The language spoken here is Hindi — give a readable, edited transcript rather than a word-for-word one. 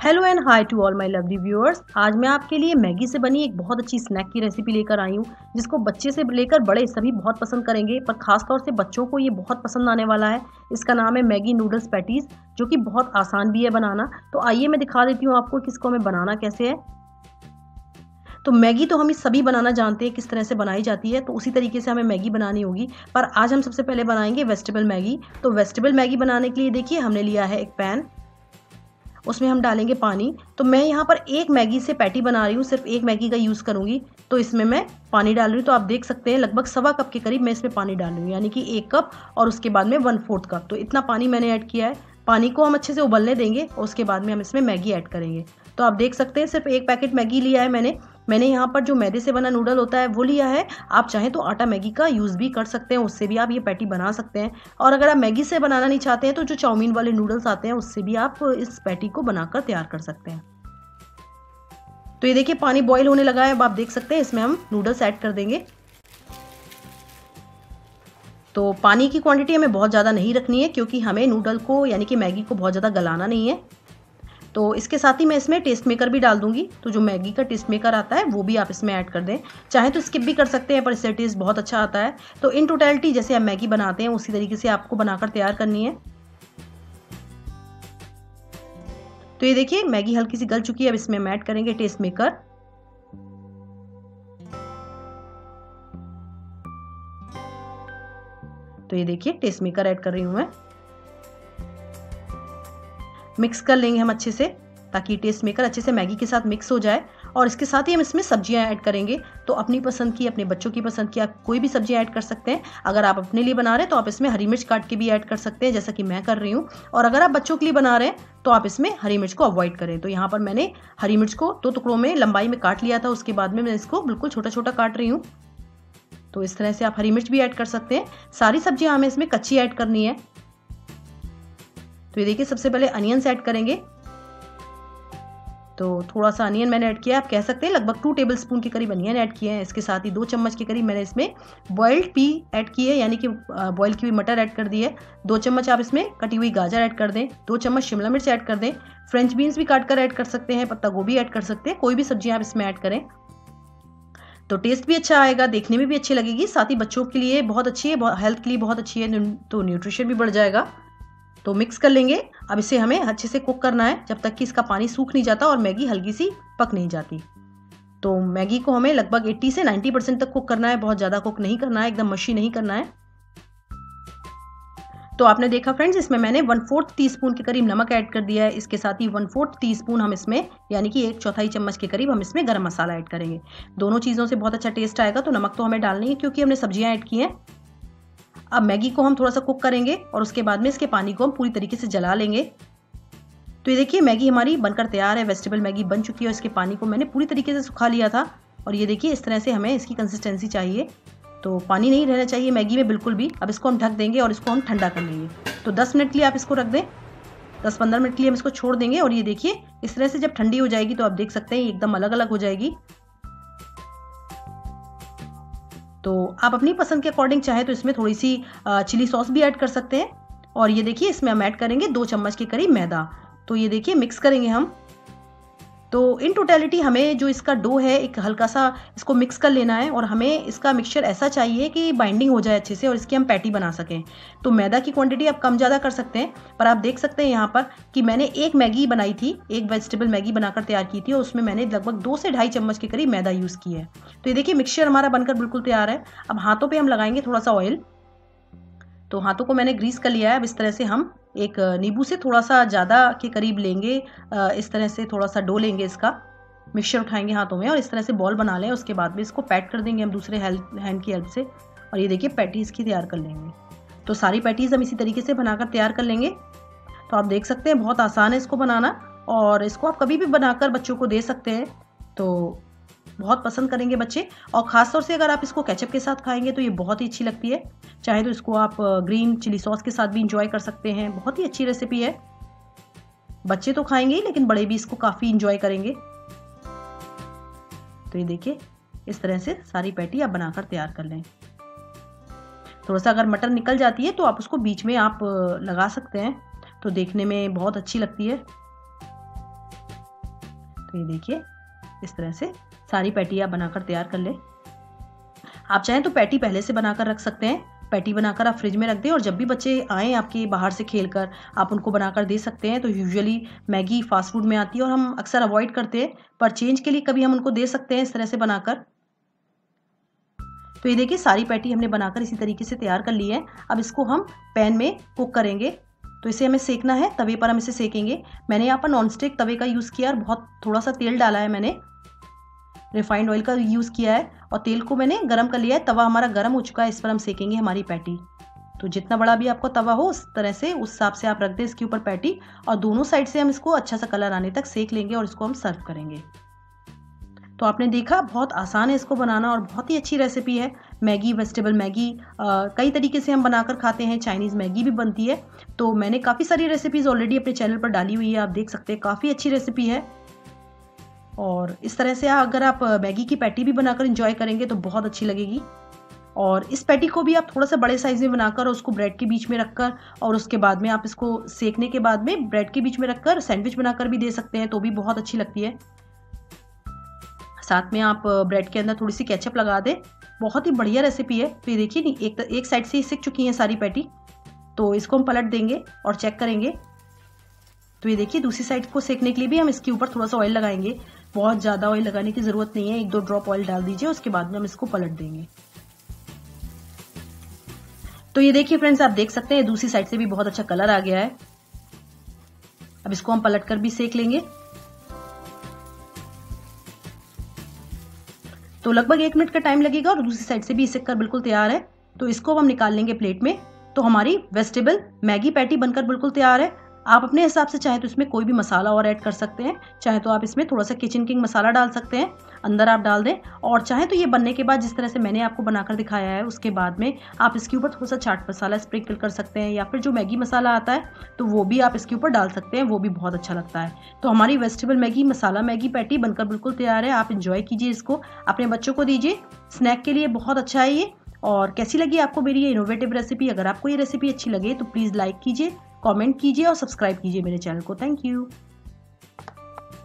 Hello and hi to all my lovely viewers. आज मैं आपके लिए मैगी से बनी एक बहुत अच्छी स्नैक की रेसिपी लेकर आई हूँ, जिसको बच्चे से लेकर बड़े सभी बहुत पसंद करेंगे, पर खास तौर से बच्चों को ये बहुत पसंद आने वाला है। इसका नाम है मैगी नूडल्स पैटीज, जो कि बहुत आसान भी है बनाना। तो आइए मैं दिखा देती हूँ आपको कि इसको हमें बनाना कैसे है। तो मैगी तो हम इस सभी बनाना जानते हैं किस तरह से बनाई जाती है, तो उसी तरीके से हमें मैगी बनानी होगी। पर आज हम सबसे पहले बनाएंगे वेजिटेबल मैगी। तो वेजिटेबल मैगी बनाने के लिए देखिए हमने लिया है एक पैन, उसमें हम डालेंगे पानी। तो मैं यहाँ पर एक मैगी से पैटी बना रही हूँ, सिर्फ एक मैगी का यूज़ करूँगी, तो इसमें मैं पानी डाल रही हूँ। तो आप देख सकते हैं लगभग 1.25 कप के करीब मैं इसमें पानी डाल रही हूँ, यानी कि 1 कप और उसके बाद में 1/4 कप। तो इतना पानी मैंने ऐड किया है। पानी को हम अच्छे से उबलने देंगे और उसके बाद में हम इसमें मैगी ऐड करेंगे। तो आप देख सकते हैं सिर्फ एक पैकेट मैगी लिया है मैंने यहाँ पर जो मैदे से बना नूडल होता है वो लिया है। आप चाहें तो आटा मैगी का यूज़ भी कर सकते हैं, उससे भी आप ये पैटी बना सकते हैं। और अगर आप मैगी से बनाना नहीं चाहते हैं तो जो चाउमीन वाले नूडल्स आते हैं उससे भी आप इस पैटी को बनाकर तैयार कर सकते हैं। तो ये देखिए पानी बॉईल होने लगा है। अब आप देख सकते हैं इसमें हम नूडल्स ऐड कर देंगे। तो पानी की क्वांटिटी हमें बहुत ज़्यादा नहीं रखनी है, क्योंकि हमें नूडल को यानी कि मैगी को बहुत ज़्यादा गलाना नहीं है। तो इसके साथ ही मैं इसमें टेस्ट मेकर भी डाल दूंगी। तो जो मैगी का टेस्ट मेकर आता है वो भी आप इसमें ऐड कर दें, चाहे तो स्किप भी कर सकते हैं, पर इससे टेस्ट बहुत अच्छा आता है। तो इन टोटलिटी जैसे हम मैगी बनाते हैं उसी तरीके से आपको बनाकर तैयार करनी है। तो ये देखिए मैगी हल्की सी गल चुकी है। अब इसमें हम ऐड करेंगे टेस्ट मेकर। तो ये देखिए टेस्ट मेकर ऐड कर रही हूं मैं। मिक्स कर लेंगे हम अच्छे से, ताकि टेस्ट मेकर अच्छे से मैगी के साथ मिक्स हो जाए। और इसके साथ ही हम इसमें सब्जियां ऐड करेंगे। तो अपनी पसंद की, अपने बच्चों की पसंद की आप कोई भी सब्जियां ऐड कर सकते हैं। अगर आप अपने लिए बना रहे हैं तो आप इसमें हरी मिर्च काट के भी ऐड कर सकते हैं, जैसा कि मैं कर रही हूँ। और अगर आप बच्चों के लिए बना रहे हैं तो आप इसमें हरी मिर्च को अवॉइड करें। तो यहाँ पर मैंने हरी मिर्च को 2 टुकड़ों में लंबाई में काट लिया था, उसके बाद में मैं इसको बिल्कुल छोटा छोटा काट रही हूँ। तो इस तरह से आप हरी मिर्च भी ऐड कर सकते हैं। सारी सब्जियां हमें इसमें कच्ची ऐड करनी है। तो ये देखिए सबसे पहले अनियंस ऐड करेंगे। तो थोड़ा सा अनियन मैंने ऐड किया है, आप कह सकते हैं लगभग 2 टेबलस्पून के करीब अनियन ऐड किए हैं। इसके साथ ही 2 चम्मच के करीब मैंने इसमें बॉइल्ड पी ऐड की है, यानी कि बॉइल की हुई मटर ऐड कर दी है। 2 चम्मच आप इसमें कटी हुई गाजर ऐड कर दें। 2 चम्मच शिमला मिर्च ऐड कर दें। फ्रेंच बीन्स भी काट कर ऐड कर सकते हैं, पत्ता गोभी ऐड कर सकते हैं, कोई भी सब्जियां आप इसमें ऐड करें तो टेस्ट भी अच्छा आएगा, देखने में भी अच्छी लगेगी। साथ ही बच्चों के लिए बहुत अच्छी है, हेल्थ के लिए बहुत अच्छी है, तो न्यूट्रिशन भी बढ़ जाएगा। तो मिक्स कर लेंगे। अब इसे हमें अच्छे से कुक करना है जब तक कि इसका पानी सूख नहीं जाता और मैगी हल्की सी पक नहीं जाती। तो मैगी को हमें लगभग 80 से 90% तक कुक करना है, बहुत ज़्यादा कुक नहीं करना है, एकदम मशी नहीं करना है। तो आपने देखा फ्रेंड्स, इसमें मैंने 1/4 टीस्पून के करीब नमक ऐड कर दिया है। इसके साथ ही 1/4 टीस्पून हम इसमें यानी कि 1/4 चम्मच के करीब हम इसमें गरम मसाला ऐड करेंगे। दोनों चीज़ों से बहुत अच्छा टेस्ट आएगा। तो नमक तो हमें डालनी है क्योंकि हमने सब्जियां ऐड की हैं। अब मैगी को हम थोड़ा सा कुक करेंगे और उसके बाद में इसके पानी को हम पूरी तरीके से जला लेंगे। तो ये देखिए मैगी हमारी बनकर तैयार है, वेजिटेबल मैगी बन चुकी है। और इसके पानी को मैंने पूरी तरीके से सुखा लिया था। और ये देखिए इस तरह से हमें इसकी कंसिस्टेंसी चाहिए, तो पानी नहीं रहना चाहिए मैगी में बिल्कुल भी। अब इसको हम ढक देंगे और इसको हम ठंडा कर लेंगे। तो 10 मिनट के लिए आप इसको रख दें, 10-15 मिनट के लिए हम इसको छोड़ देंगे। और ये देखिए इस तरह से जब ठंडी हो जाएगी तो आप देख सकते हैं एकदम अलग अलग हो जाएगी। तो आप अपनी पसंद के अकॉर्डिंग चाहे तो इसमें थोड़ी सी चिली सॉस भी ऐड कर सकते हैं। और ये देखिए इसमें हम ऐड करेंगे 2 चम्मच के करीब मैदा। तो ये देखिए मिक्स करेंगे हम। तो इन टोटलिटी हमें जो इसका डो है एक हल्का सा इसको मिक्स कर लेना है। और हमें इसका मिक्सचर ऐसा चाहिए कि बाइंडिंग हो जाए अच्छे से और इसकी हम पैटी बना सकें। तो मैदा की क्वांटिटी आप कम ज़्यादा कर सकते हैं, पर आप देख सकते हैं यहाँ पर कि मैंने एक मैगी बनाई थी, एक वेजिटेबल मैगी बनाकर तैयार की थी और उसमें मैंने लगभग 2 से 2.5 चम्मच के करीब मैदा यूज़ किया है। तो ये देखिए मिक्सचर हमारा बनकर बिल्कुल तैयार है। अब हाथों पर हम लगाएंगे थोड़ा सा ऑयल। तो हाथों को मैंने ग्रीस कर लिया है। अब इस तरह से हम एक नींबू से थोड़ा सा ज़्यादा के करीब लेंगे, इस तरह से थोड़ा सा डो लेंगे, इसका मिक्सचर उठाएंगे हाथों में और इस तरह से बॉल बना लें। उसके बाद में इसको पैट कर देंगे हम दूसरे हैंड की हेल्प से। और ये देखिए पैटीज़ की तैयार कर लेंगे। तो सारी पैटीज़ हम इसी तरीके से बनाकर तैयार कर लेंगे। तो आप देख सकते हैं बहुत आसान है इसको बनाना, और इसको आप कभी भी बनाकर बच्चों को दे सकते हैं, तो बहुत पसंद करेंगे बच्चे। और ख़ास तौर से अगर आप इसको केचप के साथ खाएंगे तो ये बहुत ही अच्छी लगती है। चाहे तो इसको आप ग्रीन चिली सॉस के साथ भी इंजॉय कर सकते हैं, बहुत ही अच्छी रेसिपी है। बच्चे तो खाएंगे ही, लेकिन बड़े भी इसको काफ़ी इंजॉय करेंगे। तो ये देखिए इस तरह से सारी पैटी आप बनाकर तैयार कर लें। थोड़ा सा अगर मटर निकल जाती है तो आप उसको बीच में आप लगा सकते हैं, तो देखने में बहुत अच्छी लगती है। तो ये देखिए इस तरह से सारी पैटी आप बनाकर तैयार कर लें। आप चाहें तो पैटी पहले से बनाकर रख सकते हैं, पैटी बनाकर आप फ्रिज में रख दें और जब भी बच्चे आएँ आपके बाहर से खेलकर आप उनको बनाकर दे सकते हैं। तो यूजुअली मैगी फास्ट फूड में आती है और हम अक्सर अवॉइड करते हैं, पर चेंज के लिए कभी हम उनको दे सकते हैं इस तरह से बनाकर। तो ये देखिए सारी पैटी हमने बनाकर इसी तरीके से तैयार कर ली है। अब इसको हम पैन में कुक करेंगे। तो इसे हमें सेकना है, तवे पर हम इसे सेकेंगे। मैंने यहाँ पर नॉनस्टिक तवे का यूज़ किया और बहुत थोड़ा सा तेल डाला है, मैंने रिफाइंड ऑयल का यूज़ किया है और तेल को मैंने गरम कर लिया है। तवा हमारा गरम हो चुका है, इस पर हम सेकेंगे हमारी पैटी। तो जितना बड़ा भी आपको तवा हो उस तरह से उस हिसाब से आप रख दें इसके ऊपर पैटी और दोनों साइड से हम इसको अच्छा सा कलर आने तक सेक लेंगे और इसको हम सर्व करेंगे। तो आपने देखा बहुत आसान है इसको बनाना और बहुत ही अच्छी रेसिपी है। मैगी, वेजिटेबल मैगी कई तरीके से हम बनाकर खाते हैं, चाइनीज़ मैगी भी बनती है। तो मैंने काफ़ी सारी रेसिपीज़ ऑलरेडी अपने चैनल पर डाली हुई है, आप देख सकते हैं काफ़ी अच्छी रेसिपी है। और इस तरह से अगर आप मैगी की पैटी भी बनाकर एंजॉय करेंगे तो बहुत अच्छी लगेगी। और इस पैटी को भी आप थोड़ा सा बड़े साइज़ में बनाकर उसको ब्रेड के बीच में रखकर और उसके बाद में आप इसको सेकने के बाद में ब्रेड के बीच में रखकर सैंडविच बनाकर भी दे सकते हैं, तो भी बहुत अच्छी लगती है। साथ में आप ब्रेड के अंदर थोड़ी सी केचप लगा दें, बहुत ही बढ़िया रेसिपी है। तो ये देखिए एक साइड से ही सिक चुकी है सारी पैटी, तो इसको हम पलट देंगे और चेक करेंगे। तो ये देखिए दूसरी साइड को सेकने के लिए भी हम इसके ऊपर थोड़ा सा ऑयल लगाएंगे। बहुत ज़्यादा ऑयल लगाने की ज़रूरत नहीं है, 1-2 ड्रॉप ऑयल डाल दीजिए, उसके बाद में हम इसको पलट देंगे। तो ये देखिए फ्रेंड्स, आप देख सकते हैं दूसरी साइड से भी बहुत अच्छा कलर आ गया है। अब इसको हम पलट कर भी सेक लेंगे। तो लगभग 1 मिनट का टाइम लगेगा और दूसरी साइड से भी सेक कर बिल्कुल तैयार है। तो इसको हम निकाल लेंगे प्लेट में। तो हमारी वेजिटेबल मैगी पैटी बनकर बिल्कुल तैयार है। आप अपने हिसाब से चाहे तो इसमें कोई भी मसाला और ऐड कर सकते हैं, चाहे तो आप इसमें थोड़ा सा किचन किंग मसाला डाल सकते हैं, अंदर आप डाल दें। और चाहे तो ये बनने के बाद जिस तरह से मैंने आपको बनाकर दिखाया है उसके बाद में आप इसके ऊपर थोड़ा सा चाट मसाला स्प्रिंकल कर सकते हैं या फिर जो मैगी मसाला आता है तो वो भी आप इसके ऊपर डाल सकते हैं, वो भी बहुत अच्छा लगता है। तो हमारी vegetable Maggi masala Maggi patty बनकर बिल्कुल तैयार है। आप इंजॉय कीजिए इसको, अपने बच्चों को दीजिए, स्नैक के लिए बहुत अच्छा है ये। और कैसी लगी आपको मेरी ये इनोवेटिव रेसिपी? अगर आपको ये रेसिपी अच्छी लगे तो प्लीज़ लाइक कीजिए, कमेंट कीजिए और सब्सक्राइब कीजिए मेरे चैनल को। Thank you.